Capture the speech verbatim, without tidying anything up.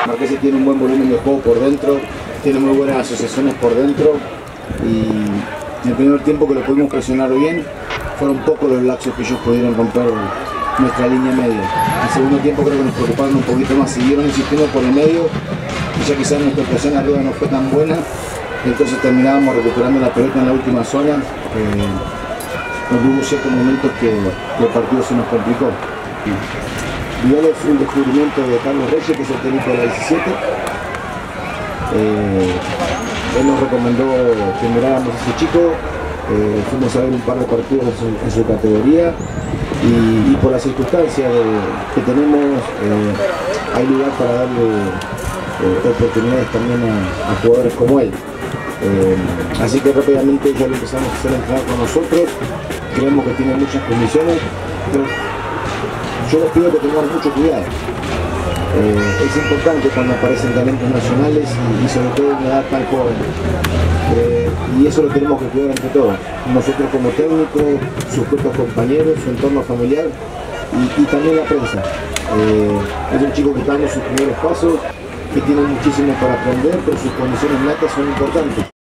Marquesi tiene un buen volumen de juego por dentro, tiene muy buenas asociaciones por dentro y en el primer tiempo que lo pudimos presionar bien, fueron pocos los lapsos que ellos pudieron romper nuestra línea media. En el segundo tiempo creo que nos preocuparon un poquito más, siguieron insistiendo por el medio y ya quizás nuestra presión arriba no fue tan buena, entonces terminábamos recuperando la pelota en la última zona. Eh, hubo ciertos momentos que, que el partido se nos complicó. Viole fue un descubrimiento de Carlos Reyes, que es el técnico de la diecisiete. Eh, él nos recomendó que miráramos a ese chico, eh, fuimos a ver un par de partidos en su, en su categoría y, y por las circunstancias de, que tenemos eh, hay lugar para darle eh, oportunidades también a, a jugadores como él. Eh, así que rápidamente ya lo empezamos a hacer entrar con nosotros, creemos que tiene muchas condiciones, pero yo les pido que tengamos mucho cuidado. Eh, es importante cuando aparecen talentos nacionales y, y sobre todo en una edad tan joven. Eh, y eso lo tenemos que cuidar entre todos. Nosotros como técnicos, sus propios compañeros, su entorno familiar y, y también la prensa. Eh, es un chico que está dando sus primeros pasos, que tiene muchísimo para aprender, pero sus condiciones natas son importantes.